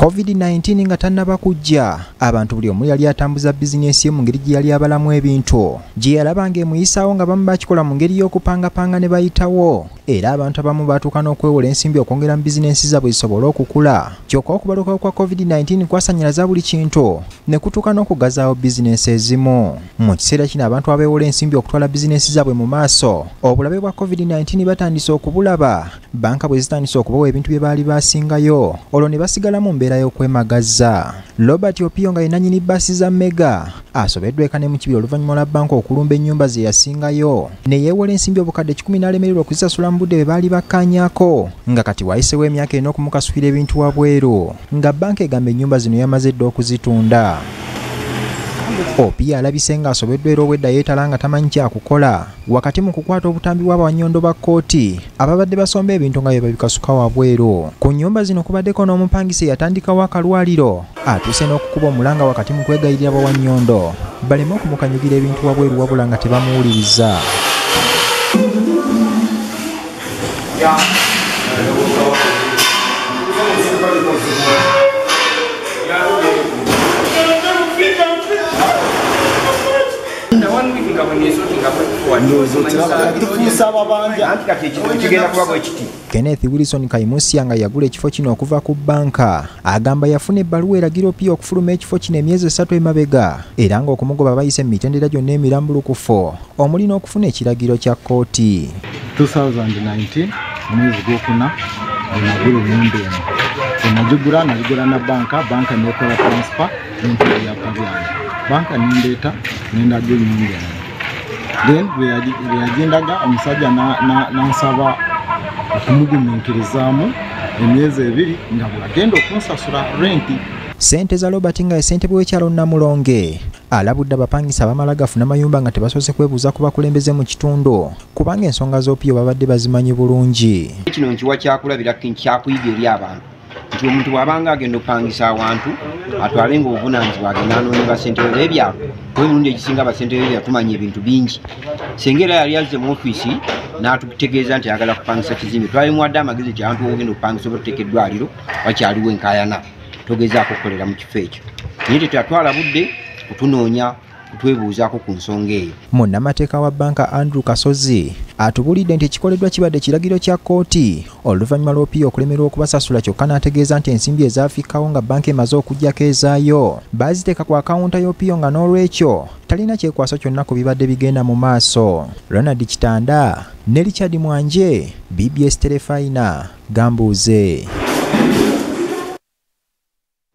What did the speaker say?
COVID-19 nga tannaba kujja, abantu buli omu yali atambuza bizinesi ye mu ngeri gye yali abalamu ebintu. Gye yalabanga emuyisaawo nga bamu bakikola mu ngeri y'okupangapanga ne bayitawo. Era abantu abamu baatuuka n'okwewola ensimbi okwongera mu bizinesi zaabwe zisobole okukula. Kyokka okubalukawo kwa COVID-19 kwasannyalaza buli kintu, ne kutuuka n'okugazaawo bizinesi ezimu. Mu kiseera kino abantu abeewola ensimbi okutwala bizinesi zaabwe mu maaso, obulabe bwa COVID-19 batandise okubulaba. Banka bwe zitandise okubawa ebintu bye baali basingayo, olwo ne basigala mu mbeera y'okwemagaza. Robert Opio nga ye nannyini bbaasi za Mega asobeddwa eka ne mu kibira oluvannyuma lwa banka okulumba ennyumba ze yasingayo, ne yeewola ensimbi obukadde 10 n'alemererwa okuzisasula mu budde bwe baali bakkaanyaako, nga kati wayiseewo emyaka ena okumukasukira ebintu wabweru, nga banka egamba ennyumba zino yamaze dda okuzitunda. Opio alabise nga asobeddwa era obwedda yeetala nga tamanyi kyakukola wakati mu kukwata obutambi bw'abanyondo ba kkooti ababadde basomba ebintu nga bye babikasuka wabweru. Ku nnyumba zino kubaddeko n'omupangisa eyatandikawo akalwaliro atuuse n'okukuba omulanga wakati mu kwegayirira bawannyondo baleme okumukanyugira ebintu wabweru wabula nga tebamuwuliriza. Kenneth Wilson Kaimusia nga yagula ekifo kino okuva ku banka agamba yafuna ebbaluwa eragira Opio okufuluma ekifo kino emyezi 3 emabega, era ng'okumugoba bayise mu mitendera gyonna emirambulukufu omuli n'okufuna ekiragiro kya kkooti. 2019 mwezi gwokuna nagula ennyumba eno, nagigula na banka nekola transfer n'empula ya pabyange, banka nindeeta nendagula ennyumba eno. Then bweyagendaga omusajja nansaba okumugumiikirizaamu emyezi 2 nga bwagenda okunsasula renti. Ssente za Robert nga ye ssentebe w'ekyalo Namulonge alabudde abapangisa abamala gafuna mayumba nga tebasoose kwebuuza ku bakulembeze mu kitundu kubanga ensonga z'Opio babadde bazimanyi bulungi. Kino nkiwa kyakulabira kyakuyiga eri abantu nti omuntu bw'abanga agenda okupangisa awantu atwalenga obuvunaanyizibwa agenda anoonye basentebe b'ebyalo. Emirundi egisinga basentebe b'ebyalo tumanyi ebintu bingi. Singa era yali azze mu ofiisi n'atutegeeza nti ayagala kupangisa kizimbe, twalimuwadde amagezi nti abantu ogenda okupangisa oba tuteeka eddwaliro wakyaliwo enkaayana togezaako okukolera mu kifo ekyo. Naye tetwatwala budde kutunoonya kutwebuuzaako ku nsonga eyo. Munnamateeka wa banka Andrew Kasozi atubulidde nti ekikoleddwa kibadde kiragiro kya kkooti oluvannyuma lw'Opio okulemerwa okubasasula, kyokka n'ategeeza nti ensimbi ezaafikkawo nga banka emaze okuggyako ezaayo baaziteeka ku akawunta y'Opio nga n'olwekyo talina kyekwaso kyonna ku bibadde bigenda mu maaso. Ronald Kitanda ne Richard Mwanje, BBS Telefina, Gambuuze.